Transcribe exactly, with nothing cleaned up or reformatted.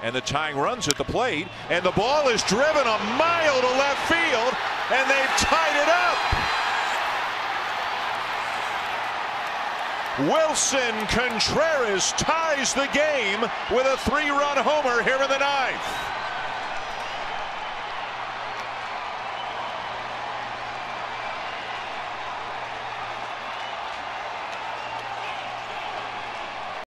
And the tying runs at the plate, and the ball is driven a mile to left field, and they've tied it up. Willson Contreras ties the game with a three-run homer here in the ninth.